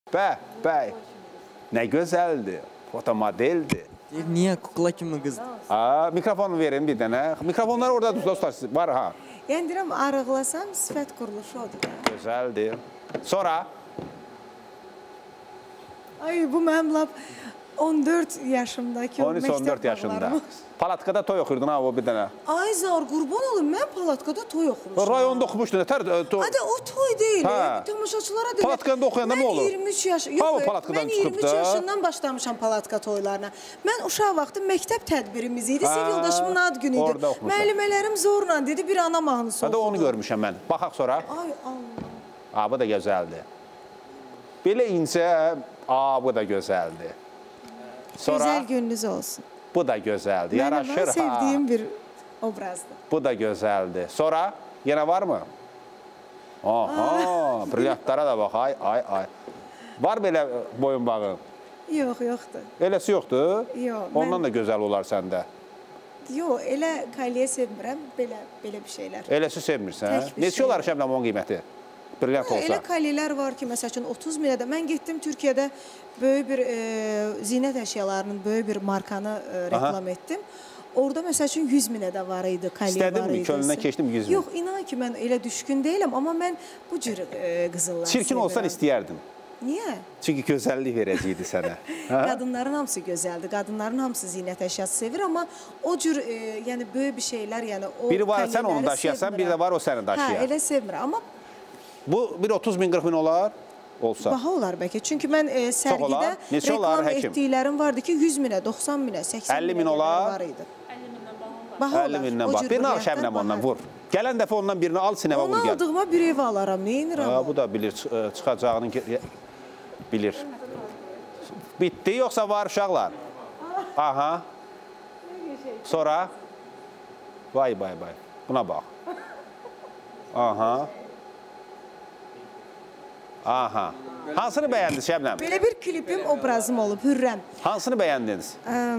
Bəy. Nə gözəldir. Fotomodeldir. Niyə kukla kimi qızdır? Mikrofonu verin bir dənə. Mikrofonlar orada dostlar var ha. Yəni deyirəm, arıqlasam sifət quruluşu odur. Gözəldir. Sonra? Ay, bu mənim lap 14 yaşımdakı 13-14 yaşında. Palatkada toy oxurdun ha o bir dənə. Ay Zar, qurban olun, mən Palatkada toy oxumuşum. Rayonda oxumuşdun. Hadi o toy deyil. Tamaşaçılara deyil. Palatkada oxuyanda nə olur? Mən 23 yaş... Palatkadan çıxıb da. Mən 23 yaşından başlamışam Palatka toylarına. Mən uşaq vaxtı məktəb tədbirimiz idi. Sev yoldaşımın ad günü idi. Orada oxumuşam. Müəllimələrim zorla dedi, bir ana mahnısı oxudu. Hadi onu görmüşəm mən. Baxaq sonra. Ay Allah. Bu da gözəldir. Belə incə, bu da gözəldir. Gözəl gününüz olsun. Bu da gözəldir. Yaraşır ha. Mən sevdiyim bir obrazdır. Bu da gözəldir. Sonra yenə var mı? Aha, brilyantlara da bax. Ay. Var belə boyun bağı? Yoxdur. Eləsi yoxdur? Yox. Ondan da gözəl olar səndə. Yox, elə kolye sevmirəm, belə bir şeylər. Eləsi sevmirsən? Neçə olar Şəbnəm onun qiyməti? Brilyant olsa. Elə kolyelər var ki, məsəl üçün 30 minədə. Mən getdim Türkiyədə böyük bir zinət əşyalarının böyük bir markanı reklam etdim. Orada məsəl üçün 100 minədə var idi, kolye var idi. İstədin mi? Könlündən keçdim 100 min? Yox, inan ki, mən elə düşkün deyiləm, amma mən bu cür qızıllar sevirəm. Çirkin olsan istəyərdin. Niyə? Çünki gözəllik verəcəkdi sənə. Qadınların hamısı gözəldir, qadınların hamısı zinət əşyası sevir, amma o cür, yəni böyük bir şeylər, yəni o biri var sən onu daşıyasan, bir də var o səni daşıyar. Hə, elə sevmirəm, amma bu bir 30 min, 40 min olar olsa. Baha olar bəlkə. Çünki mən sərgidə reklam etdiklərim vardı ki, 100 minə, 90 minə, 80 minə var idi. 50 mindən bax. Birini al Şəbnəm ondan, vur. Gələn dəfə ondan birini al, sinəmə vur gəl. Onu aldığıma bir ev alaram, neyinirəm? Bu da bilir, çıxacağını bilir. Bitdi, yoxsa var uşaqlar? Aha. Sonra? Vay. Buna bax. Aha. Hansını bəyəndiniz Şəbnəm? Belə bir klipim, obrazım olub, Hürrəm. Hansını bəyəndiniz?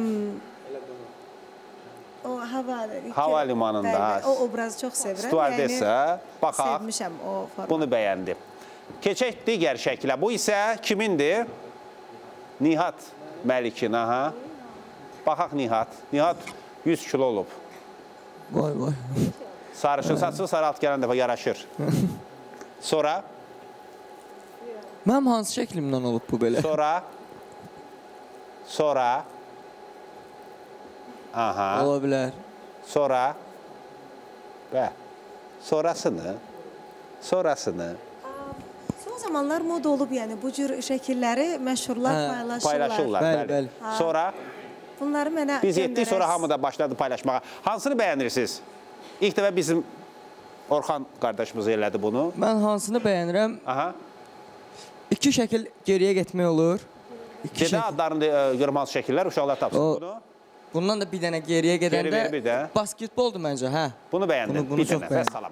O hava limanında. O obrazı çox sevirəm. Stüardessa, baxaq. Sevmişəm o formatı. Bunu bəyəndim. Keçək digər şəklə. Bu isə kimindir? Nihat Məlikin, aha. Baxaq Nihat. Nihat 100 kilo olub. Vay. Sarışın saçlı, sarı alt gələn dəfə yaraşır. Sonra? Mənim hansı şəklimdən olub bu belə? Sonra? Aha. Ola bilər. Sonra? Sonrasını? Son zamanlar moda olub, yəni bu cür şəkilləri məşhurlar paylaşırlar. Bəli. Sonra? Bunları mənə biz etdik, sonra hamı da başladı paylaşmağa. Hansını bəyənirsiniz? İlk dəfə bizim Orxan qardaşımız elədi bunu. Mən hansını bəyənirəm? Aha. 2 şəkil geriyə getmək olur. Gedə adlarını görüm hansı şəkillər, uşaqlar tapsın bunu. Bundan da bir dənə geriyə gedəndə basketboldur məncə, hə? Bunu bəyəndim. Bunu çox bəyəndim.